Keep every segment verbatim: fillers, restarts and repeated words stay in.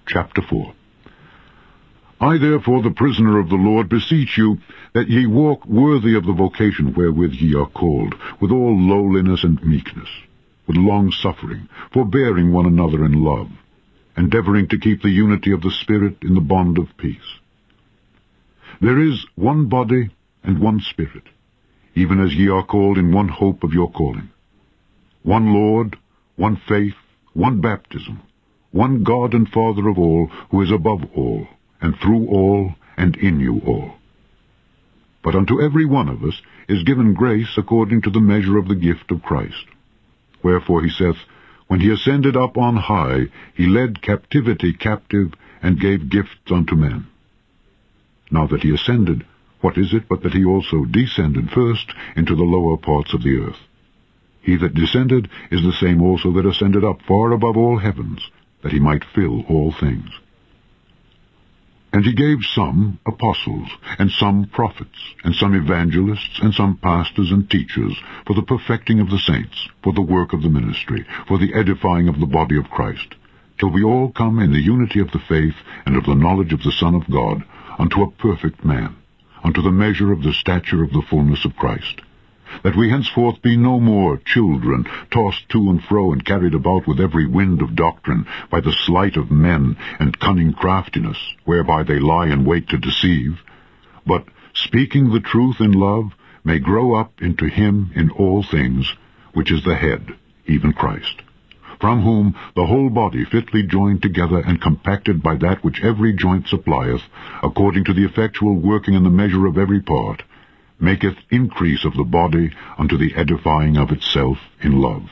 chapter four. I therefore, the prisoner of the Lord, beseech you, that ye walk worthy of the vocation wherewith ye are called, with all lowliness and meekness, with long-suffering, forbearing one another in love, endeavoring to keep the unity of the Spirit in the bond of peace. There is one body and one Spirit, even as ye are called in one hope of your calling. One Lord, one faith, one baptism, one God and Father of all, who is above all, and through all, and in you all. But unto every one of us is given grace according to the measure of the gift of Christ. Wherefore he saith, When he ascended up on high, he led captivity captive, and gave gifts unto men. Now that he ascended, what is it but that he also descended first into the lower parts of the earth? He that descended is the same also that ascended up far above all heavens, that he might fill all things. And he gave some apostles, and some prophets, and some evangelists, and some pastors and teachers, for the perfecting of the saints, for the work of the ministry, for the edifying of the body of Christ, till we all come in the unity of the faith and of the knowledge of the Son of God, unto a perfect man, unto the measure of the stature of the fullness of Christ, that we henceforth be no more children, tossed to and fro and carried about with every wind of doctrine, by the sleight of men and cunning craftiness, whereby they lie in wait to deceive, but, speaking the truth in love, may grow up into him in all things, which is the head, even Christ, from whom the whole body fitly joined together and compacted by that which every joint supplieth, according to the effectual working in the measure of every part, maketh increase of the body unto the edifying of itself in love.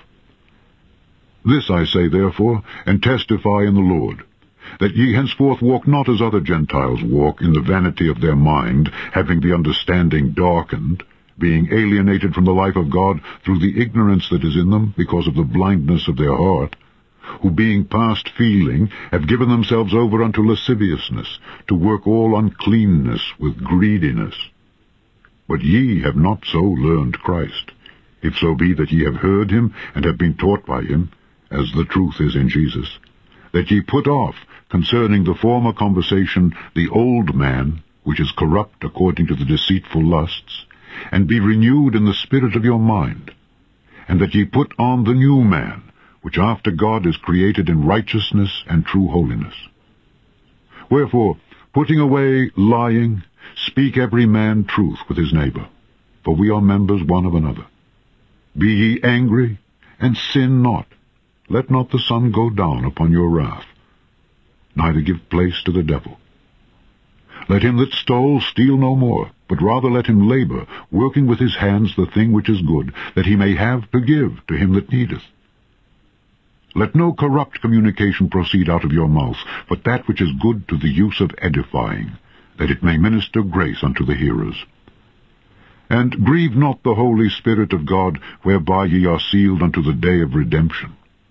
This I say therefore, and testify in the Lord, that ye henceforth walk not as other Gentiles walk, in the vanity of their mind, having the understanding darkened, being alienated from the life of God through the ignorance that is in them, because of the blindness of their heart, who being past feeling have given themselves over unto lasciviousness, to work all uncleanness with greediness. But ye have not so learned Christ, if so be that ye have heard him, and have been taught by him, as the truth is in Jesus, that ye put off, concerning the former conversation, the old man, which is corrupt according to the deceitful lusts, and be renewed in the spirit of your mind, and that ye put on the new man, which after God is created in righteousness and true holiness. Wherefore, putting away lying, speak every man truth with his neighbor, for we are members one of another. Be ye angry, and sin not. Let not the sun go down upon your wrath. Neither give place to the devil. Let him that stole steal no more, but rather let him labor, working with his hands the thing which is good, that he may have to give to him that needeth. Let no corrupt communication proceed out of your mouth, but that which is good to the use of edifying, that it may minister grace unto the hearers. And grieve not the Holy Spirit of God, whereby ye are sealed unto the day of redemption.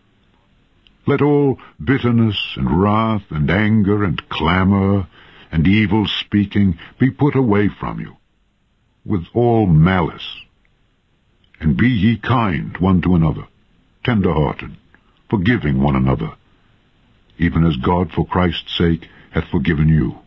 Let all bitterness, and wrath, and anger, and clamor, and evil speaking be put away from you, with all malice. And be ye kind one to another, tender-hearted, forgiving one another, even as God for Christ's sake hath forgiven you.